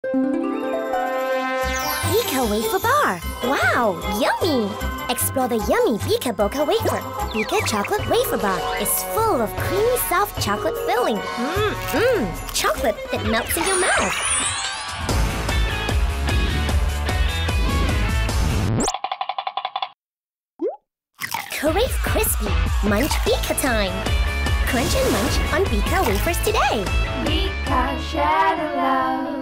Bika Wafer Bar. Wow, yummy! Explore the yummy Bika Wafer. Bika Chocolate Wafer Bar is full of creamy, soft chocolate filling. Chocolate that melts in your mouth. Crave crispy. Munch Bika time. Crunch and munch on Bika Wafers today. Bika, share the love.